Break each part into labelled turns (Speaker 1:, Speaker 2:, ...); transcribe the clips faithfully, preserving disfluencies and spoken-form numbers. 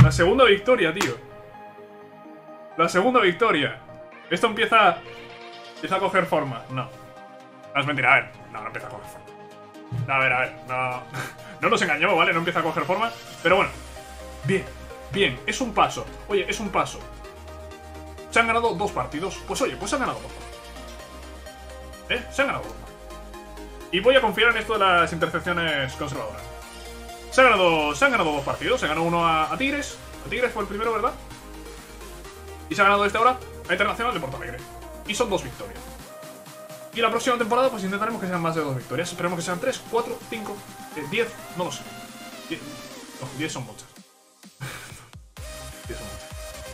Speaker 1: La segunda victoria, tío. La segunda victoria. Esto empieza... Empieza a coger forma. No. No, es mentira, a ver. No, no empieza a coger forma. No, a ver, a ver. No, no nos engañó, ¿vale? No empieza a coger forma. Pero bueno. Bien, bien. Es un paso. Oye, es un paso. Se han ganado dos partidos. Pues oye, pues se han ganado dos partidos. ¿Eh? Se han ganado dos partidos. Y voy a confiar en esto de las intercepciones conservadoras. Se han ganado, se han ganado dos partidos. Se ganó uno a, a Tigres. A Tigres fue el primero, ¿verdad? Y se ha ganado este ahora a Internacional de Porto Alegre. Y son dos victorias. Y la próxima temporada pues intentaremos que sean más de dos victorias. Esperemos que sean tres, cuatro, cinco, diez, no lo sé. diez, no, diez son muchas. diez son muchas.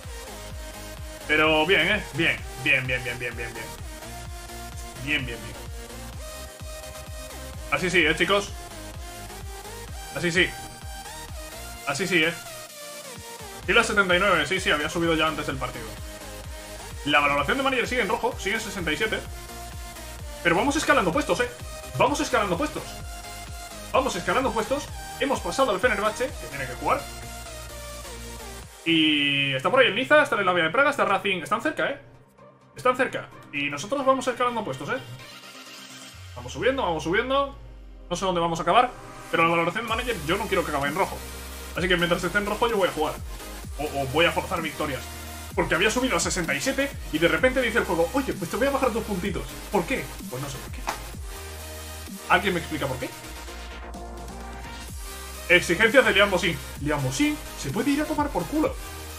Speaker 1: Pero bien, ¿eh? Bien, bien, bien, bien, bien, bien, bien. Bien, bien, bien. Así sí, ¿eh, chicos? Así sí. Así sí, ¿eh? Y la setenta y nueve, sí, sí, había subido ya antes del partido. La valoración de manager sigue en rojo, sigue en sesenta y siete. Pero vamos escalando puestos, ¿eh? Vamos escalando puestos. Vamos escalando puestos. Hemos pasado al Fenerbahce, que tiene que jugar. Y está por ahí el Niza, está en la Vía de Praga, está Racing. Están cerca, ¿eh? Están cerca. Y nosotros vamos escalando puestos, ¿eh? Vamos subiendo, vamos subiendo. No sé dónde vamos a acabar. Pero la valoración de manager yo no quiero que acabe en rojo. Así que mientras esté en rojo yo voy a jugar. O, o voy a forzar victorias. Porque había subido a sesenta y siete y de repente dice el juego, oye, pues te voy a bajar dos puntitos. ¿Por qué? Pues no sé por qué. ¿Alguien me explica por qué? Exigencias de Liam Bosin. Liam Bosin se puede ir a tomar por culo.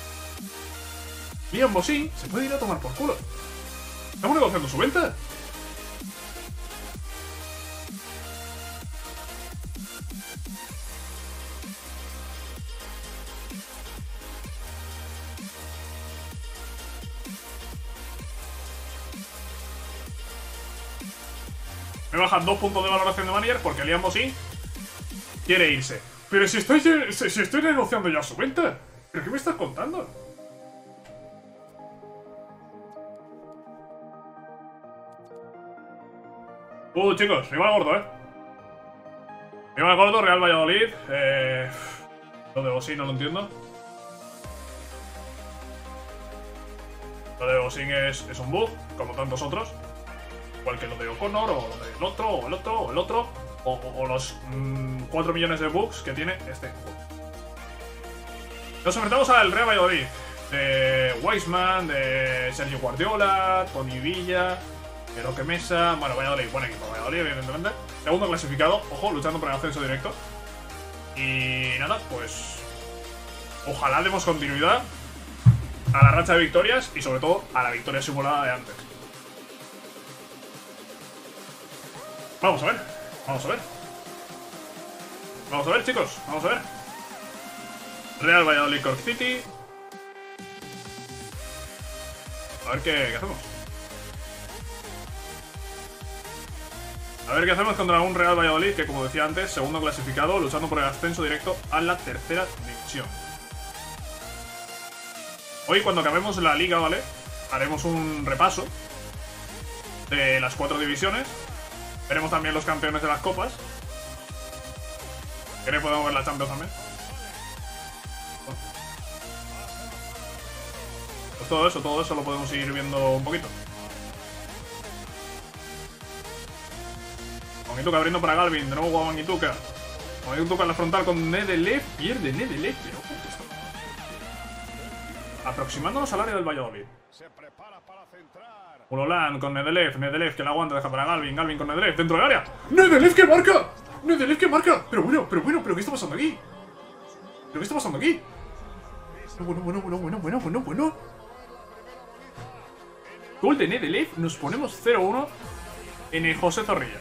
Speaker 1: Liam Bosin se puede ir a tomar por culo. ¿Estamos negociando su venta? Me bajan dos puntos de valoración de manager porque Liam Bosin quiere irse. Pero si estoy, si, si estoy negociando ya su venta. ¿Pero qué me estás contando? Uh, chicos, rival gordo, eh. Rival gordo, Real Valladolid. Eh. Lo de Bosin no lo entiendo. Lo de Bosin es, es un bug, como tantos otros. Igual que lo de O'Connor, o lo del otro, o el otro, o el otro. O, o, o los mmm, cuatro millones de bugs que tiene este juego. Nos enfrentamos al Real Valladolid. De Weissman, de Sergio Guardiola, Toni Villa, de Roque Mesa. Bueno, Valladolid, buen equipo. Valladolid, evidentemente. Segundo clasificado, ojo, luchando por el ascenso directo. Y nada, pues. Ojalá demos continuidad a la racha de victorias y sobre todo a la victoria simulada de antes. Vamos a ver, vamos a ver. Vamos a ver, chicos, vamos a ver. Real Valladolid Cork City. A ver qué, qué hacemos. A ver qué hacemos contra un Real Valladolid que, como decía antes, segundo clasificado, luchando por el ascenso directo a la tercera división. Hoy, cuando acabemos la liga, ¿vale? Haremos un repaso de las cuatro divisiones. Veremos también los campeones de las copas. ¿Queréis podemos ver la Champions también? Pues todo eso, todo eso lo podemos ir viendo un poquito. Wangituka abriendo para Galvin, de nuevo Wangituka. Wangituka en la frontal con Nedelev, pierde Nedelev, pero ¿cuánto está? Aproximándonos al área del Valladolid. Ulolan con Nedelev, Nedelev que la aguanta, deja para Galvin, Galvin con Nedelev, dentro del área. ¡Nedelev que marca! ¡Nedelev que marca! Pero bueno, pero bueno, pero ¿qué está pasando aquí? ¿Pero qué está pasando aquí? Bueno, bueno, bueno, bueno, bueno, bueno, bueno. Gol de Nedelev, nos ponemos cero uno en el José Zorrilla.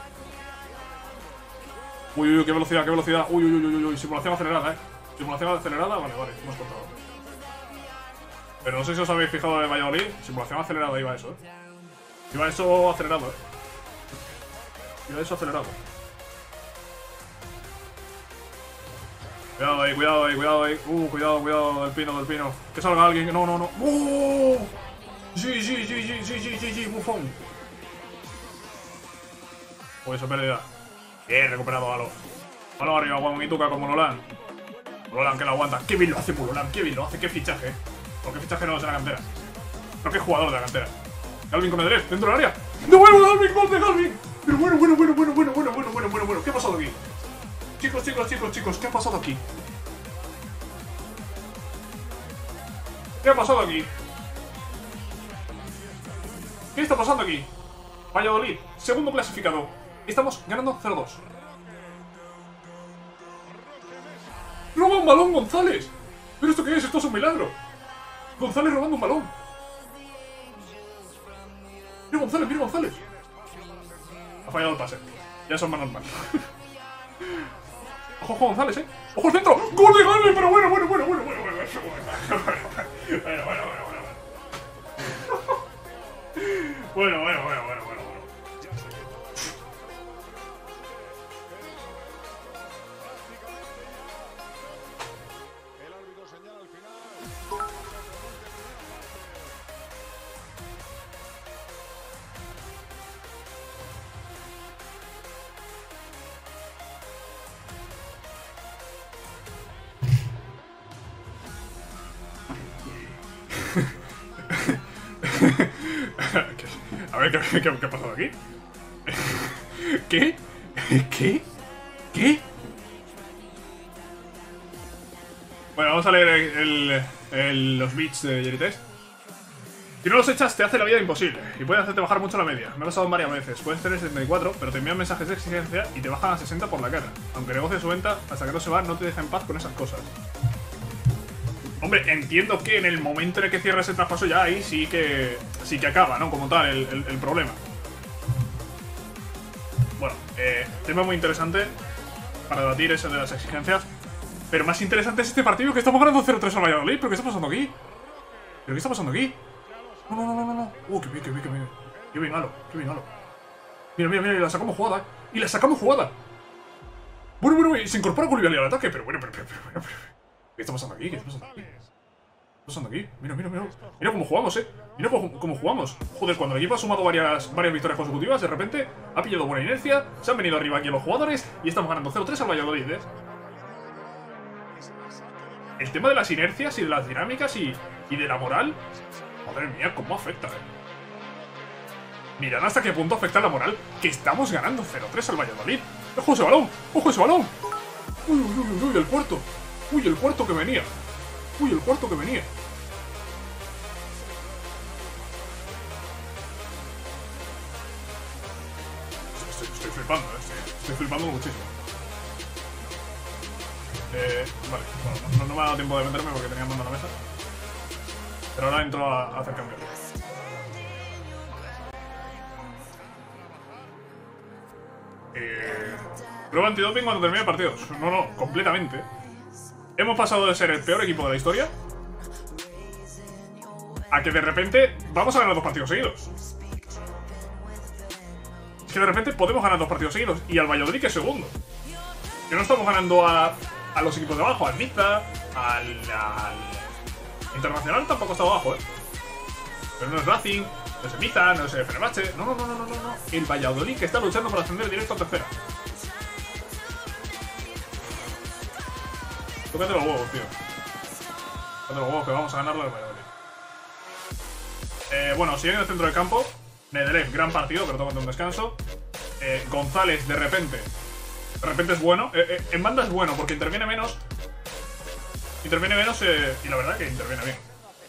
Speaker 1: Uy, uy, qué velocidad, qué velocidad. Uy, uy, uy, uy, uy, simulación acelerada, eh. Simulación acelerada, vale, vale, hemos contado. Pero no sé si os habéis fijado en Valladolid. Simulación acelerada iba eso, eh. Iba eso acelerado, eh. Iba eso acelerado. Cuidado ahí, cuidado ahí, cuidado ahí. Uh, cuidado, cuidado, del pino, del pino. Que salga alguien. No, no, no. ¡Uh! Sí, sí, sí, sí, sí, sí, sí, sí, bufón. Uy, esa pérdida. Bien, recuperado, Galo. Galo arriba, Wangituka con Monolan. Mulolan que lo aguanta. Qué bien lo hace Mulolan, qué bien lo hace, qué fichaje. ¿Por qué fichaje no es de la cantera? Pero qué jugador de la cantera. Galvin con Medellín, dentro del área. ¡De vuelvo Galvin, gol de Galvin! Pero bueno, bueno, bueno, bueno, bueno, bueno, bueno, bueno, bueno, bueno. ¿Qué ha pasado aquí? Chicos, chicos, chicos, chicos, ¿qué ha pasado aquí? ¿Qué ha pasado aquí? ¿Qué está pasando aquí? Valladolid, segundo clasificado. Estamos ganando cero dos. ¡Roba un balón, González! ¿Pero esto qué es? Esto es un milagro. González robando un balón. Mira González, mira González. Ha fallado el pase. Ya son manos manos. Ojo, ojo González, eh. Ojo al centro. ¡Gol de Galvin! Pero bueno, bueno, bueno, bueno, bueno, bueno, bueno, bueno, bueno, bueno, bueno, bueno. Bueno, bueno, bueno, bueno, bueno, bueno.
Speaker 2: El árbitro señala al final.
Speaker 1: A ver, ¿qué, qué, qué ha pasado aquí? ¿Qué? ¿Qué? ¿Qué? Bueno, vamos a leer el, el, el, los beats de Yerites. Si no los echas, te hace la vida imposible y puede hacerte bajar mucho la media. Me ha pasado varias veces. Puedes tener setenta y cuatro, pero te envían mensajes de exigencia y te bajan a sesenta por la cara. Aunque negocie su venta, hasta que no se va, no te deja en paz con esas cosas. Hombre, entiendo que en el momento en el que cierres el traspaso ya ahí sí que sí que acaba, ¿no? Como tal, el, el, el problema. Bueno, eh, tema muy interesante para debatir ese de las exigencias. Pero más interesante es este partido que estamos ganando cero tres al Valladolid. ¿Pero qué está pasando aquí? ¿Pero qué está pasando aquí? No, no, no, no, no. Uh, qué bien, qué bien, qué bien. Qué bien, halo, qué bien, halo. Mira, mira, mira, y la sacamos jugada, ¿eh? Y la sacamos jugada. Bueno, bueno, y se incorpora Koulibaly al ataque, pero bueno, pero, pero, pero, pero, pero. ¿Qué está pasando aquí? ¿Qué está pasando aquí? ¿Qué está pasando aquí? Mira, mira, mira. Mira cómo jugamos, eh. Mira cómo, cómo jugamos. Joder, cuando el equipo ha sumado varias, varias victorias consecutivas, de repente ha pillado buena inercia, se han venido arriba aquí los jugadores y estamos ganando cero tres al Valladolid, ¿eh? El tema de las inercias y de las dinámicas y, y de la moral. Madre mía, cómo afecta, eh. Mirad hasta qué punto afecta la moral que estamos ganando cero tres al Valladolid. ¡Ojo ese balón! ¡Ojo ese balón! ¡Uy, uy, uy, uy! El cuarto. ¡Uy, el cuarto que venía! ¡Uy, el cuarto que venía! Estoy, estoy flipando, ¿eh? Estoy, estoy flipando muchísimo. Eh, vale, bueno, no, no me ha dado tiempo de meterme porque tenía mando a la mesa. Pero ahora entro a, a hacer cambios. Eh, prueba antidoping cuando termine partidos. No, no, completamente. Hemos pasado de ser el peor equipo de la historia a que de repente vamos a ganar dos partidos seguidos. Es que de repente podemos ganar dos partidos seguidos. Y al Valladolid que es segundo. Que no estamos ganando a, a los equipos de abajo. Al Niza, al, al Internacional tampoco está abajo, eh. Pero no es Racing, no es el Niza, no es el Fenerbahce. No, no, no, no, no, no. El Valladolid que está luchando para ascender directo a tercera. Tócate los huevos, tío. Tócate los huevos que vamos a ganarlo al Valladolid. Eh, bueno, sigue en el centro del campo. Medellín, gran partido, pero tómate un descanso. Eh, González, de repente. De repente es bueno. Eh, eh, en banda es bueno porque interviene menos. Interviene menos eh, y la verdad que interviene bien.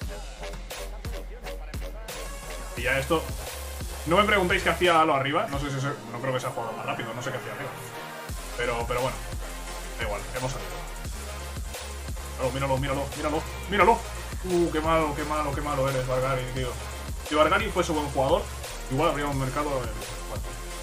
Speaker 1: Y ya esto. No me preguntéis qué hacía Halo arriba. No sé si se, no creo que sea jugado más rápido. No sé qué hacía arriba. Pero, pero bueno. Da igual, hemos salido. Míralo, míralo, míralo, míralo. Uh, qué malo, qué malo, qué malo eres, Vargari, tío. Si Vargari fuese buen jugador, igual habría un mercado. En... Bueno.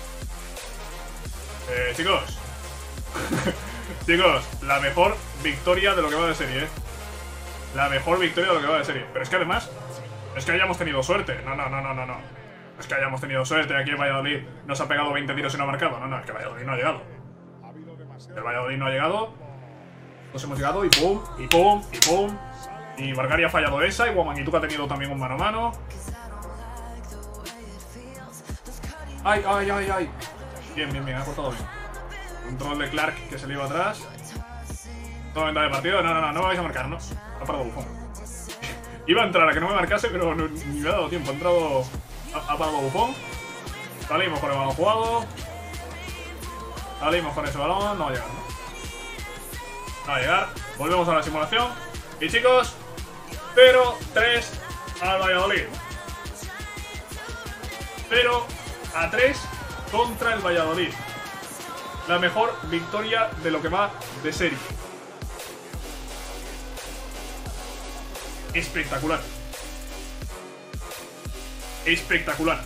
Speaker 1: Eh, chicos. Chicos, la mejor victoria de lo que va de serie, eh. La mejor victoria de lo que va de serie. Pero es que además, es que hayamos tenido suerte. No, no, no, no, no, no. Es que hayamos tenido suerte. Aquí en Valladolid nos ha pegado veinte tiros y no ha marcado. No, no, es que Valladolid no ha llegado. El Valladolid no ha llegado. Nos hemos llegado y pum, y pum, y pum. Y Vargari ha fallado esa. Y Guamanguituca ha tenido también un mano a mano. Ay, ay, ay, ay. Bien, bien, bien, ha cortado bien. Control de Clark que se le iba atrás. noventa de partido. No, no, no, no me vais a marcar, ¿no? Ha parado Buffon. Iba a entrar a que no me marcase, pero no, ni me ha dado tiempo. Ha entrado... Ha, ha parado Buffon. Salimos con el balón jugado. Salimos con ese balón. No va a llegar, ¿no? No va a llegar. Volvemos a la simulación. Y chicos, cero tres al Valladolid. cero a tres contra el Valladolid. La mejor victoria de lo que va de serie. Espectacular. Espectacular.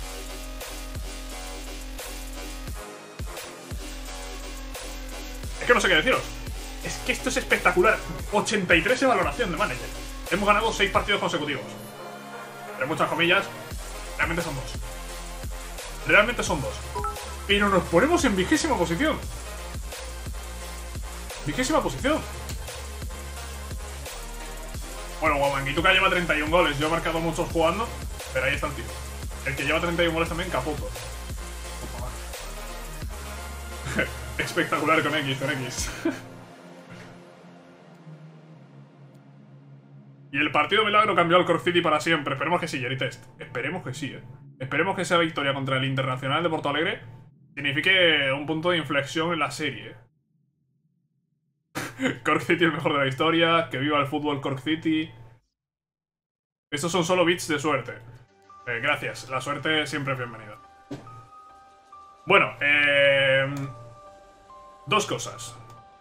Speaker 1: Es que no sé qué deciros. Es que esto es espectacular. ochenta y tres de valoración de manager. Hemos ganado seis partidos consecutivos. Pero en muchas comillas, realmente son dos. Realmente son dos. Pero nos ponemos en vigésima posición. Vigésima posición. Bueno, Guamanguituca lleva treinta y un goles. Yo he marcado muchos jugando, pero ahí está el tío. El que lleva treinta y un goles también, Caputo. Espectacular con X, con X. Y el partido milagro cambió al Cork City para siempre. Esperemos que sí, Yeritest. Esperemos que sí, eh. Esperemos que esa victoria contra el Internacional de Porto Alegre signifique un punto de inflexión en la serie. Cork City el mejor de la historia. Que viva el fútbol Cork City. Estos son solo bits de suerte. Eh, gracias. La suerte siempre es bienvenida. Bueno, eh... dos cosas.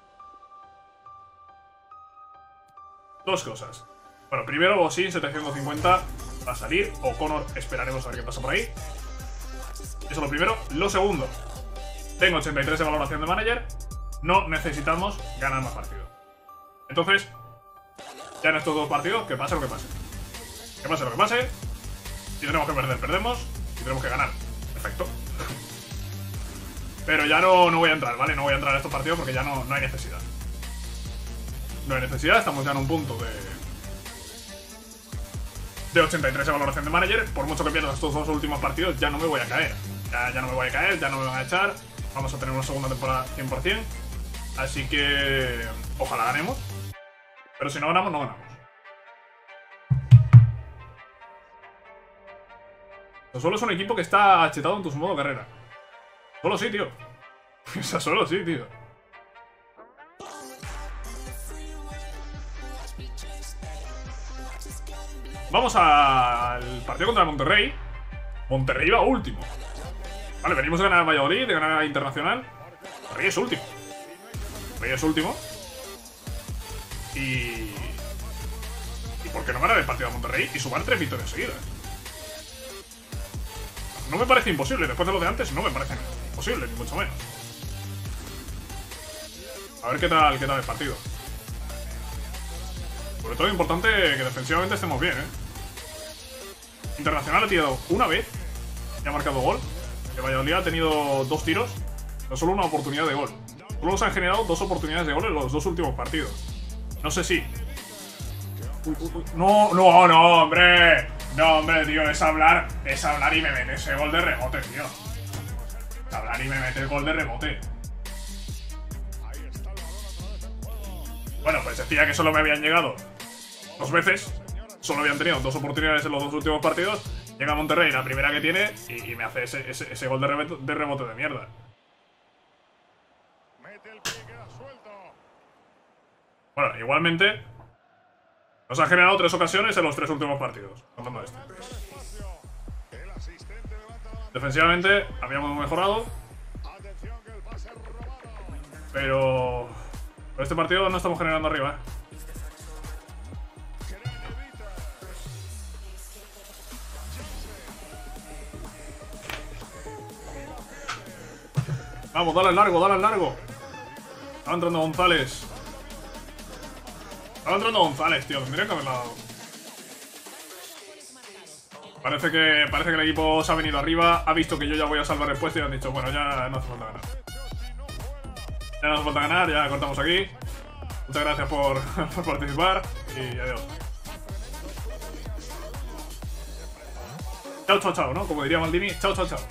Speaker 1: Dos cosas. Bueno, primero Bosin setecientos cincuenta va a salir. O'Connor esperaremos a ver qué pasa por ahí. Eso es lo primero. Lo segundo. Tengo ochenta y tres de valoración de manager. No necesitamos ganar más partidos. Entonces, ya en estos dos partidos, que pase lo que pase. Que pase lo que pase. Si tenemos que perder, perdemos. Si tenemos que ganar, perfecto. Pero ya no, no voy a entrar, ¿vale? No voy a entrar a estos partidos porque ya no, no hay necesidad. No hay necesidad, estamos ya en un punto de... De ochenta y tres de valoración de manager. Por mucho que pierda estos dos últimos partidos, ya no me voy a caer. Ya, ya no me voy a caer, ya no me van a echar. Vamos a tener una segunda temporada cien por cien. Así que... ojalá ganemos. Pero si no ganamos, no ganamos. Solo es un equipo que está achetado en tu modo carrera. Solo sí, tío. O sea, solo sí, tío. Vamos al partido contra el Monterrey. Monterrey va último. Vale, venimos de ganar a Valladolid, de ganar a Internacional. Monterrey es último. Monterrey es último. Y... ¿Y por qué no ganar el partido a Monterrey y sumar tres victorias seguidas? No me parece imposible. Después de lo de antes, no me parece imposible, ni mucho menos. A ver qué tal, qué tal el partido. Sobre todo es importante que defensivamente estemos bien, ¿eh? Internacional ha tirado una vez y ha marcado gol. El Valladolid ha tenido dos tiros, pero solo una oportunidad de gol. Solo se han generado dos oportunidades de gol en los dos últimos partidos. No sé si... Uy, uy, uy. No, no, no, hombre. No, hombre, tío, es hablar, es hablar y me mete ese gol de rebote, tío. Es hablar y me mete el gol de rebote. Bueno, pues decía que solo me habían llegado dos veces. Solo habían tenido dos oportunidades en los dos últimos partidos. Llega Monterrey, la primera que tiene, y, y me hace ese, ese, ese gol de rebote, de rebote de mierda. Bueno, igualmente nos ha generado tres ocasiones en los tres últimos partidos. Contando esto. Defensivamente habíamos mejorado, pero por este partido no estamos generando arriba, ¿eh? Vamos, dale al largo, dale al largo. Estaba entrando González. Estaba entrando González, tío. Tendría que haberla dado. Parece que, parece que el equipo se ha venido arriba. Ha visto que yo ya voy a salvar el puesto y han dicho, bueno, ya no hace falta ganar. Ya no hace falta ganar, ya cortamos aquí. Muchas gracias por, por participar y adiós. Chao, chao, chao, ¿no? Como diría Maldini, chao, chao, chao.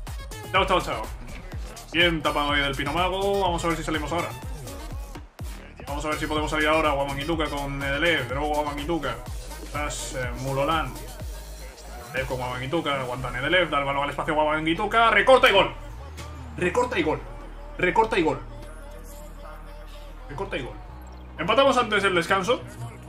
Speaker 1: Chao, chao, chao. Bien tapado ahí del Pino Mago. Vamos a ver si salimos ahora. Vamos a ver si podemos salir ahora. Wabangituka con Nedelev. De nuevo Wabangituka. Tras eh, Mulolan. Nedelev con Wabangituka. Aguanta Nedelev. Da el balón al espacio Wabangituka. Recorta y gol. Recorta y gol. Recorta y gol. Recorta y gol. Empatamos antes del descanso.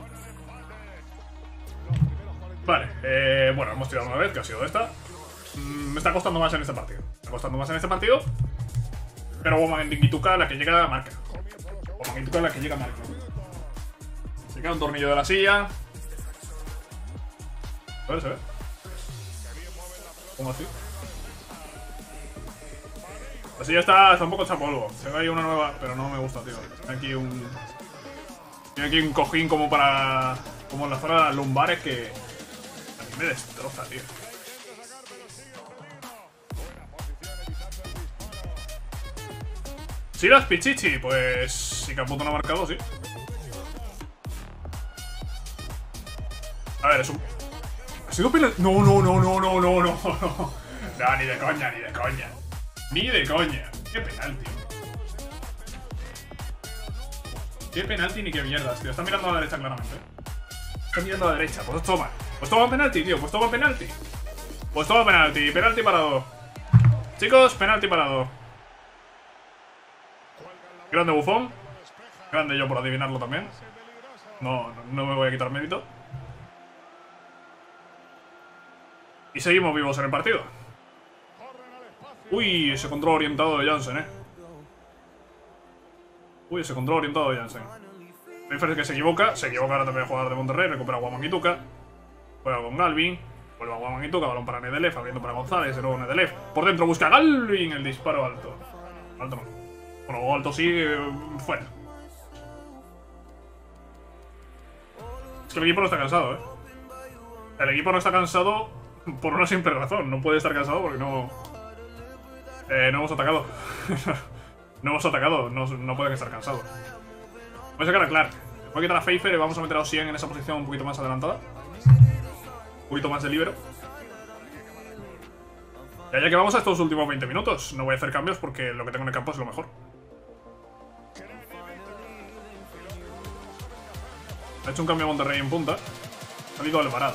Speaker 1: Vale. Eh, bueno, hemos tirado una vez, que ha sido esta. Mm, me está costando más en este partido. Me está costando más en este partido. Pero Wabangituka la que llega a marca. Wabangituka la que llega a marca. Se queda un tornillo de la silla. A ver, se ve. ¿Cómo así? La silla está, está un poco hecha polvo. Tengo ahí una nueva, pero no me gusta, tío. Tiene aquí un... Tiene aquí un cojín como para... Como en la zona de las lumbares que... A mí me destroza, tío. Silas Pichichi, pues... Sí que Caputo no ha marcado, sí. A ver, es un... ¿Ha sido penal? No, no, no, no, no, no, no, no. No, ni de coña, ni de coña. Ni de coña. Qué penalti. Qué penalti ni qué mierdas, tío. Está mirando a la derecha claramente. Está mirando a la derecha. Pues toma. Pues toma penalti, tío. Pues toma penalti. Pues toma penalti. Penalti parado. Chicos, penalti parado. Grande Bufón. Grande yo por adivinarlo también. No, no, no me voy a quitar mérito. Y seguimos vivos en el partido. Uy, ese control orientado de Jansen, eh. Uy, ese control orientado de Jansen. La diferencia es que se equivoca. Se equivoca ahora también el jugador de Monterrey. Recupera a Wabangituka. Juega con Galvin. Vuelve a Wabangituka. Balón para Nedelev. Abriendo para González. De nuevo Nedelev. Por dentro busca a Galvin. El disparo alto. Alto no. Bueno, alto sí. Eh, fuera. Es que el equipo no está cansado, eh. El equipo no está cansado por una simple razón. No puede estar cansado porque no... Eh, no hemos atacado. No hemos atacado. No, no pueden estar cansados. Voy a sacar a Clark. Voy a quitar a Pfeiffer y vamos a meter a Ocean en esa posición un poquito más adelantada. Un poquito más de libero. Ya, ya que vamos a estos últimos veinte minutos. No voy a hacer cambios porque lo que tengo en el campo es lo mejor. Ha hecho un cambio a Monterrey en punta. Ha salido Alvarado.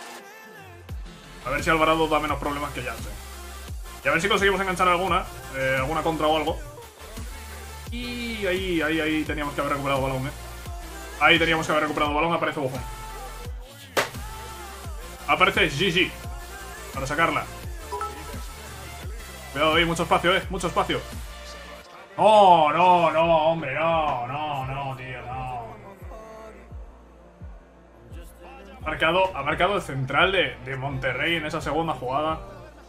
Speaker 1: A ver si Alvarado da menos problemas que Jansen. Y a ver si conseguimos enganchar alguna. Eh, alguna contra o algo. Y ahí, ahí, ahí teníamos que haber recuperado balón, eh. Ahí teníamos que haber recuperado balón. Aparece Bufón. Aparece Gigi. Para sacarla. Cuidado ahí, mucho espacio, eh. Mucho espacio. No, no, no, hombre, no, no, no, tío, no. Ha marcado, ha marcado el central de, de Monterrey en esa segunda jugada.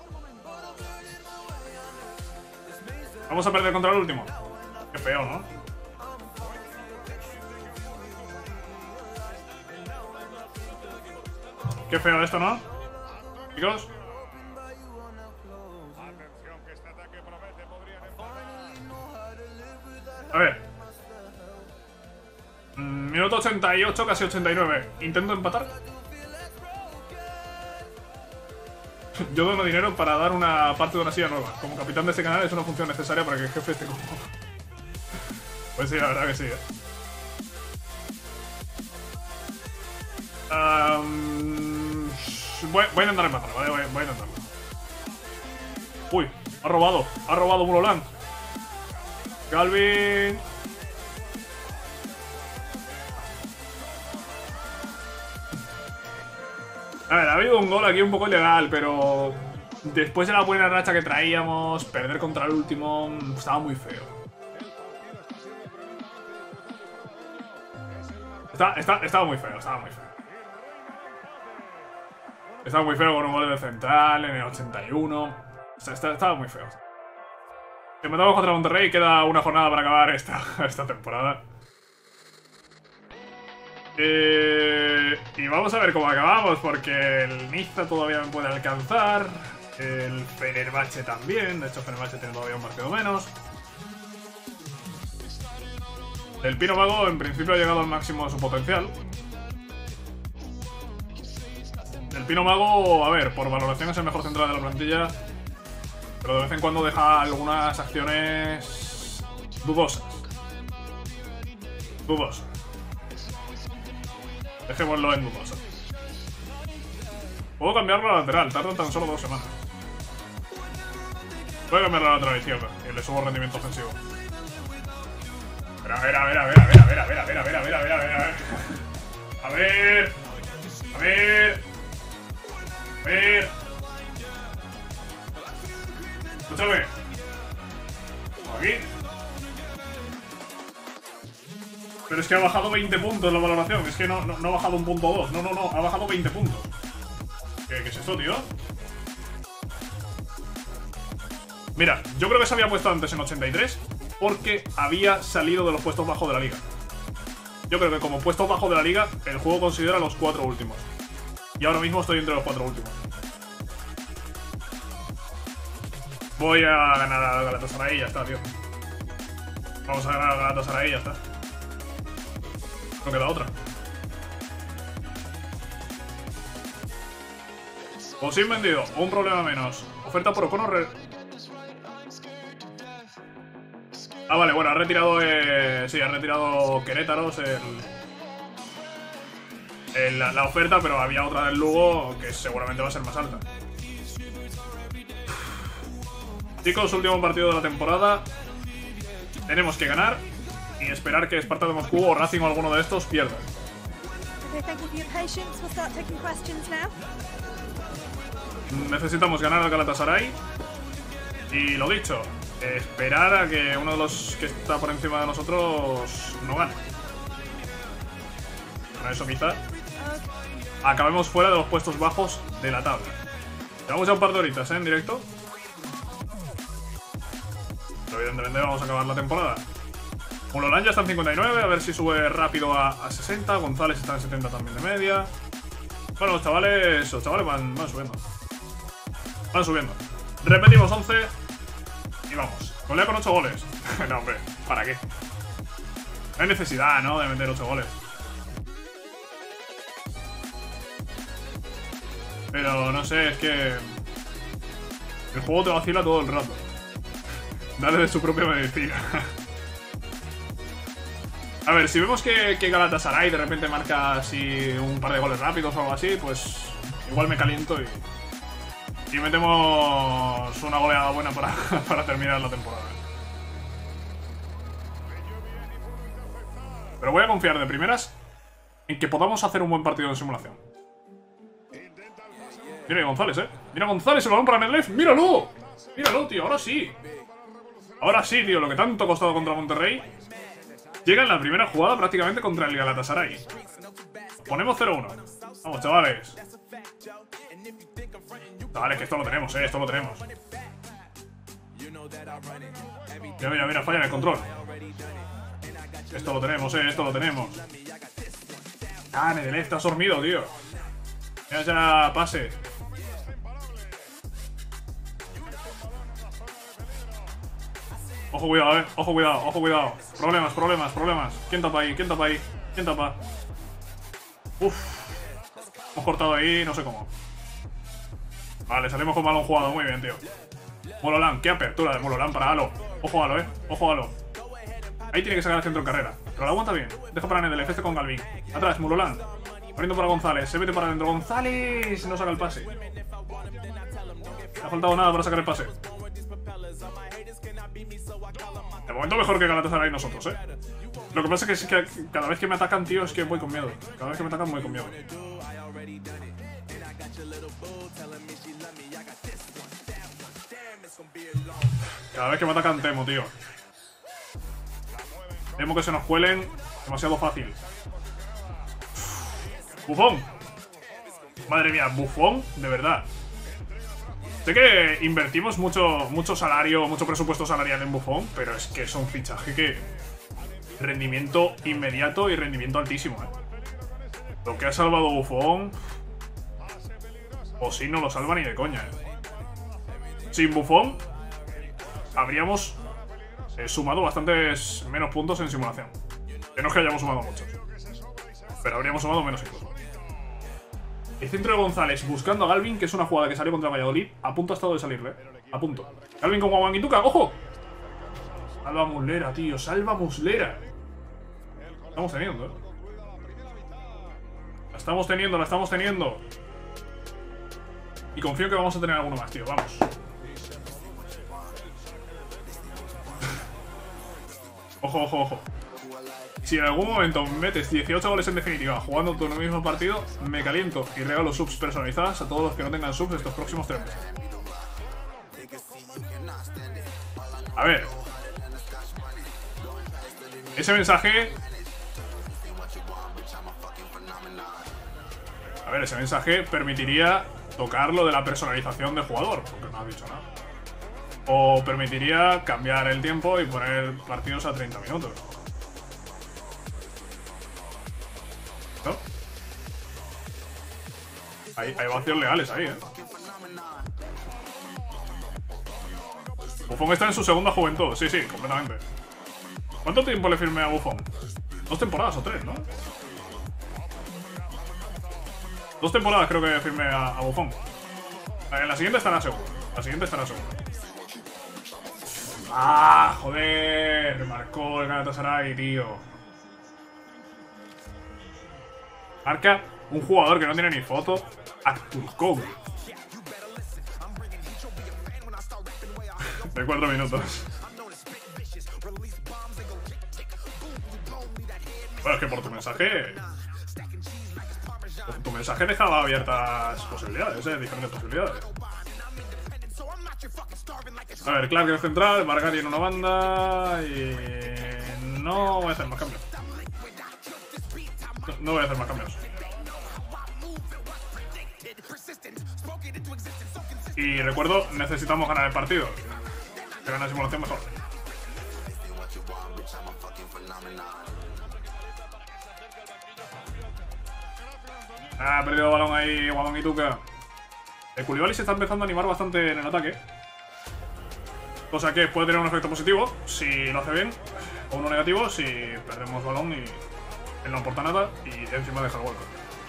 Speaker 1: Vamos a perder contra el último. Qué feo, ¿no? Qué feo esto, ¿no? Chicos. A ver. Mm, minuto ochenta y ocho, casi ochenta y nueve. Intento empatar. Yo dono dinero para dar una parte de una silla nueva. Como capitán de este canal es una función necesaria para que el jefe esté cómodo. Pues sí, la verdad que sí, eh. Um, voy, voy a intentar empatar, ¿vale? Voy, voy a intentarlo. Uy, ha robado. Ha robado Mulolan. Galvin. A ver, ha habido un gol aquí un poco ilegal, pero después de la buena racha que traíamos, perder contra el último estaba muy feo. Está, está, estaba muy feo, estaba muy feo. Estaba muy feo con un gol de central en el ochenta y uno. Está, está, estaba muy feo. Empatamos contra Monterrey y queda una jornada para acabar esta, esta temporada. Eh, y vamos a ver cómo acabamos, porque el Niza todavía me puede alcanzar. El Fenerbahce también. De hecho, Fenerbahce tiene todavía un partido menos. El Pino Mago en principio ha llegado al máximo de su potencial. El Pino Mago, a ver, por valoración es el mejor central de la plantilla, pero de vez en cuando deja algunas acciones dudosas. Dudoso. Dejémoslo en dudoso. Puedo cambiarlo a lateral, tardan tan solo dos semanas. Voy a cambiarlo a lateral izquierda y le subo rendimiento ofensivo. A ver, a ver, a ver, a ver, a ver, a ver, a ver, a ver, a ver, a ver, a ver, a ver. A ver. A ver. A ver. Escúchame. Aquí. Pero es que ha bajado veinte puntos la valoración. Es que no, no, no ha bajado un punto dos. No, no, no. Ha bajado veinte puntos. ¿Qué, qué es esto, tío? Mira, yo creo que se había puesto antes en ochenta y tres porque había salido de los puestos bajos de la liga. Yo creo que como puestos bajos de la liga, el juego considera los cuatro últimos. Y ahora mismo estoy entre los cuatro últimos. Voy a ganar a Galatasaray y ya está, tío. Vamos a ganar a Galatasaray y ya está. No queda otra. O sin vendido, un problema menos. Oferta por O'Connor. Ah, vale, bueno, ha retirado... Eh... Sí, ha retirado Querétaros el... el la, la oferta, pero había otra del Lugo que seguramente va a ser más alta. Chicos, último partido de la temporada. Tenemos que ganar y esperar que Spartak de Moscú o Racing o alguno de estos pierda. Necesitamos ganar al Galatasaray. Y lo dicho, esperar a que uno de los que está por encima de nosotros no gane. Con eso quizá acabemos fuera de los puestos bajos de la tabla. Llevamos ya un par de horitas, ¿eh? En directo. Pero evidentemente vamos a acabar la temporada. Mulholland ya está en cincuenta y nueve, a ver si sube rápido a, a sesenta. González está en setenta también de media. Bueno, los chavales, los chavales van, van subiendo. Van subiendo. Repetimos once. Y vamos. Golea con ocho goles. No, hombre, ¿para qué? No hay necesidad, ¿no? De meter ocho goles. Pero no sé, es que... el juego te vacila todo el rato. Dale de su propia medicina. A ver, si vemos que, que Galatasaray de repente marca así un par de goles rápidos o algo así, pues igual me caliento y... y metemos una goleada buena para, para terminar la temporada. Pero voy a confiar de primeras en que podamos hacer un buen partido de simulación. Mira González, eh. Mira González, el balón para Nedlev. ¡Míralo! Míralo, tío, ahora sí. Ahora sí, tío, lo que tanto ha costado contra Monterrey. Llega en la primera jugada prácticamente contra el Galatasaray. Ponemos cero uno. Vamos, chavales. Chavales, que esto lo tenemos, eh, esto lo tenemos. Mira, mira, mira, falla en el control. Esto lo tenemos, eh, esto lo tenemos. Ah, Nedlev, estás dormido, tío. Ya, ya, pase. Ojo, cuidado, eh. Ojo, cuidado, ojo, cuidado. Problemas, problemas, problemas. ¿Quién tapa ahí? ¿Quién tapa ahí? ¿Quién tapa? Uf. Hemos cortado ahí, no sé cómo. Vale, salimos con balón jugado. Muy bien, tío. Mulholland, qué apertura de Mulholland para Halo. Ojo, Halo, eh. Ojo, Halo. Ahí tiene que sacar el centro en carrera. Pero la aguanta bien. Deja para Nedlev, este con Galvín. Atrás, Mulholland. Abriendo para González. Se mete para adentro. González. No saca el pase. No ha faltado nada para sacar el pase. De momento mejor que Galatasaray y nosotros, eh. Lo que pasa es que, es que cada vez que me atacan, tío, es que voy con miedo. Cada vez que me atacan voy con miedo. Cada vez que me atacan temo, tío. Temo que se nos cuelen demasiado fácil. Buffon. Madre mía, Buffon, de verdad. Sé que invertimos mucho, mucho salario, mucho presupuesto salarial en Buffon, pero es que es un fichaje que... rendimiento inmediato y rendimiento altísimo, ¿eh? Lo que ha salvado Buffon... o si no lo salva ni de coña, ¿eh? Sin Buffon habríamos eh, sumado bastantes menos puntos en simulación. Que no es que hayamos sumado muchos, pero habríamos sumado menos incluso. El centro de González buscando a Galvín, que es una jugada que salió contra Valladolid. A punto ha estado de salirle, ¿eh? A punto. Galvín con Guaguanguituca, ¡ojo! Salva Muslera, tío, salva Muslera. estamos teniendo, ¿eh? La estamos teniendo, la estamos teniendo. Y confío que vamos a tener alguno más, tío. Vamos. Ojo, ojo, ojo. Si en algún momento metes dieciocho goles en definitiva jugando tú en el mismo partido, me caliento y regalo subs personalizadas a todos los que no tengan subs estos próximos tres meses. A ver. Ese mensaje... A ver, ese mensaje permitiría tocar lo de la personalización del jugador, porque no has dicho nada. O permitiría cambiar el tiempo y poner partidos a treinta minutos. ¿No? Hay, hay vacíos legales ahí, ¿eh? Buffon está en su segunda juventud, sí, sí, completamente. ¿Cuánto tiempo le firmé a Buffon? Dos temporadas o tres, ¿no? Dos temporadas creo que firmé a, a Buffon. En la siguiente estará seguro. La siguiente estará seguro. ¡Ah, joder! Marcó el Galatasaray, tío. Marca un jugador que no tiene ni foto. Aktürkoğlu. De cuatro minutos. Bueno, es que por tu mensaje... Tu mensaje dejaba abiertas posibilidades, eh, diferentes posibilidades. A ver, Clark en el central, Margari en una banda y... No voy a hacer más cambios. No, no voy a hacer más cambios. Y recuerdo, necesitamos ganar el partido. Que gane la simulación mejor. Ha perdido el balón ahí, Guadón y Tuca. El Koulibaly se está empezando a animar bastante en el ataque. Cosa que puede tener un efecto positivo si lo hace bien, o uno negativo si perdemos balón y él no aporta nada y encima deja el hueco.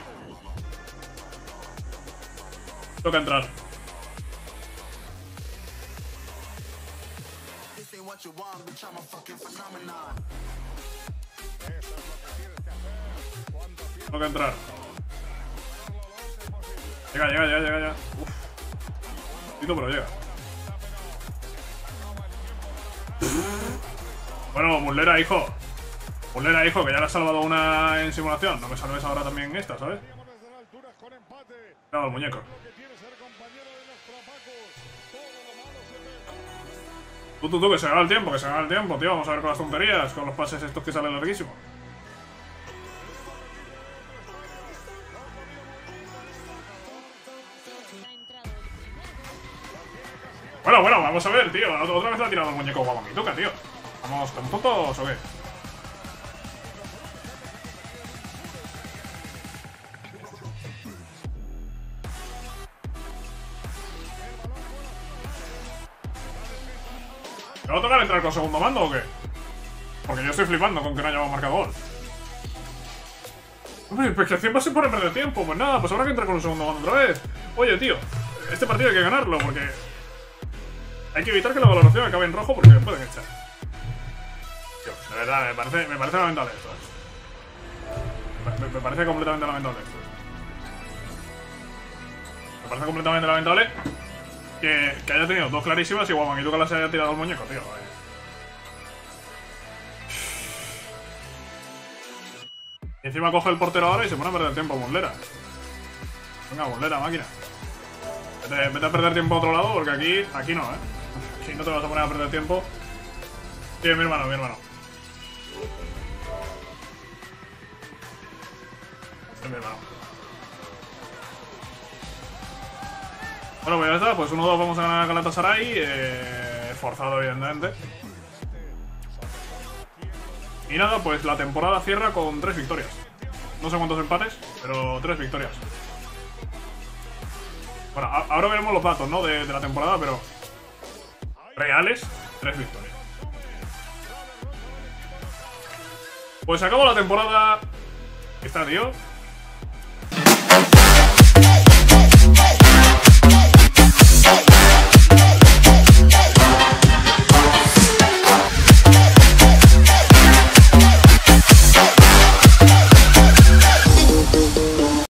Speaker 1: Toca entrar. Toca entrar. Llega, llega, llega, llega, ya. Uf. Tito, pero llega. Bueno, Muslera, hijo. Muslera, hijo, que ya le has salvado una en simulación. No me salves ahora también esta, ¿sabes? Cuidado el muñeco. Tú, tú, tú, que se gana el tiempo, que se gana el tiempo, tío. Vamos a ver con las tonterías, con los pases estos que salen larguísimos. Bueno, bueno, vamos a ver, tío. Otra vez le ha tirado el muñeco Guadón y Tuca, tío. ¿Vamos con tontos o qué? ¿Me va a tocar entrar con segundo mando o qué? Porque yo estoy flipando con que no hayamos marcado gol. Hombre, pues que siempre se pone a perder tiempo. Pues nada, pues habrá que entrar con un segundo mando otra vez. Oye, tío, este partido hay que ganarlo porque... Hay que evitar que la valoración acabe en rojo porque me pueden echar. Tío, de verdad, me parece, me parece lamentable esto. Me, me parece completamente lamentable esto. Me parece completamente lamentable que, que haya tenido dos clarísimas y Guadón y Tuca las haya tirado el muñeco, tío. Y encima coge el portero ahora y se pone a perder el tiempo a Muslera. Venga, Muslera, máquina. Vete, vete a perder tiempo a otro lado porque aquí, aquí no, eh. Aquí no te vas a poner a perder tiempo. Sí, mi hermano, mi hermano. Sí, mi hermano. Bueno, pues ya está, pues uno dos vamos a ganar a Galatasaray. Eh, forzado, evidentemente. Y nada, pues la temporada cierra con tres victorias. No sé cuántos empates, pero tres victorias. Bueno, ahora veremos los datos, ¿no? De, de la temporada, pero... Reales, tres victorias. Pues acabó la temporada. ¿Qué está, tío?